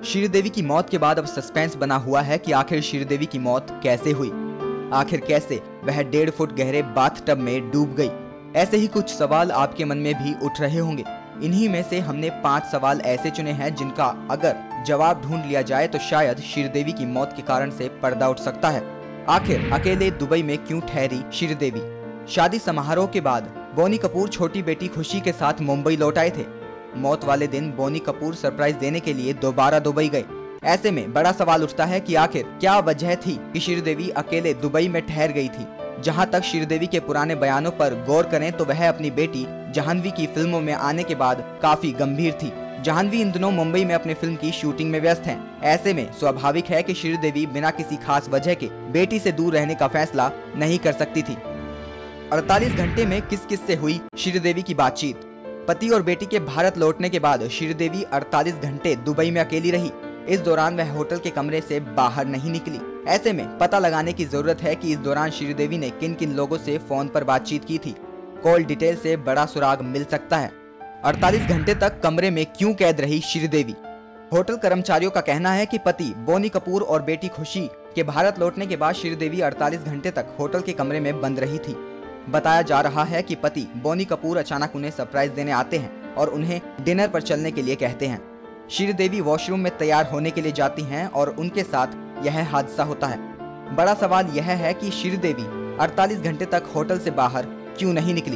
श्रीदेवी की मौत के बाद अब सस्पेंस बना हुआ है कि आखिर श्रीदेवी की मौत कैसे हुई। आखिर कैसे वह 1.5 फुट गहरे बाथटब में डूब गई। ऐसे ही कुछ सवाल आपके मन में भी उठ रहे होंगे। इन्हीं में से हमने 5 सवाल ऐसे चुने हैं जिनका अगर जवाब ढूंढ लिया जाए तो शायद श्रीदेवी की मौत के कारण से पर्दा उठ सकता है। आखिर अकेले दुबई में क्यों ठहरी श्रीदेवी? शादी समारोह के बाद बोनी कपूर छोटी बेटी खुशी के साथ मुंबई लौट आए थे। मौत वाले दिन बोनी कपूर सरप्राइज देने के लिए दोबारा दुबई गए। ऐसे में बड़ा सवाल उठता है कि आखिर क्या वजह थी कि श्रीदेवी अकेले दुबई में ठहर गई थी। जहां तक श्रीदेवी के पुराने बयानों पर गौर करें तो वह अपनी बेटी जाह्नवी की फिल्मों में आने के बाद काफी गंभीर थी। जाह्नवी इन दिनों मुंबई में अपनी फिल्म की शूटिंग में व्यस्त हैं। ऐसे में स्वाभाविक है कि श्रीदेवी बिना किसी खास वजह के बेटी से दूर रहने का फैसला नहीं कर सकती थी। 48 घंटे में किस किस से हुई श्रीदेवी की बातचीत? पति और बेटी के भारत लौटने के बाद श्रीदेवी 48 घंटे दुबई में अकेली रही। इस दौरान वह होटल के कमरे से बाहर नहीं निकली। ऐसे में पता लगाने की जरूरत है कि इस दौरान श्रीदेवी ने किन किन लोगों से फोन पर बातचीत की थी। कॉल डिटेल से बड़ा सुराग मिल सकता है। 48 घंटे तक कमरे में क्यों कैद रही श्रीदेवी? होटल कर्मचारियों का कहना है कि पति बोनी कपूर और बेटी खुशी के भारत लौटने के बाद श्रीदेवी 48 घंटे तक होटल के कमरे में बंद रही थी। बताया जा रहा है कि पति बोनी कपूर अचानक उन्हें सरप्राइज देने आते हैं और उन्हें डिनर पर चलने के लिए कहते हैं। श्रीदेवी वॉशरूम में तैयार होने के लिए जाती हैं और उनके साथ यह हादसा होता है। बड़ा सवाल यह है कि श्रीदेवी 48 घंटे तक होटल से बाहर क्यों नहीं निकली?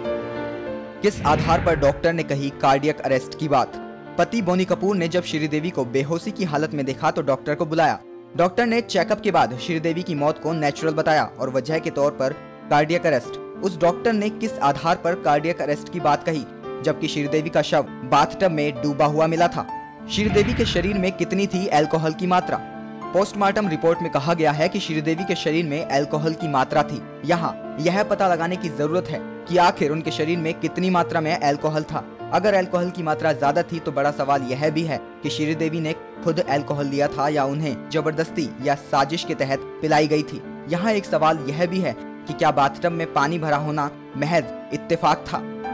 किस आधार पर डॉक्टर ने कही कार्डियक अरेस्ट की बात? पति बोनी कपूर ने जब श्रीदेवी को बेहोशी की हालत में देखा तो डॉक्टर को बुलाया। डॉक्टर ने चेकअप के बाद श्रीदेवी की मौत को नेचुरल बताया और वजह के तौर पर कार्डियक अरेस्ट। उस डॉक्टर ने किस आधार पर कार्डियक अरेस्ट की बात कही जबकि श्रीदेवी का शव बाथटब में डूबा हुआ मिला था? श्रीदेवी के शरीर में कितनी थी अल्कोहल की मात्रा? पोस्टमार्टम रिपोर्ट में कहा गया है कि श्रीदेवी के शरीर में अल्कोहल की मात्रा थी। यहाँ यह पता लगाने की जरूरत है कि आखिर उनके शरीर में कितनी मात्रा में अल्कोहल था। अगर अल्कोहल की मात्रा ज्यादा थी तो बड़ा सवाल यह भी है कि श्रीदेवी ने खुद अल्कोहल लिया था या उन्हें जबरदस्ती या साजिश के तहत पिलाई गई थी। यहाँ एक सवाल यह भी है कि क्या बाथटब में पानी भरा होना महज इत्तेफाक था?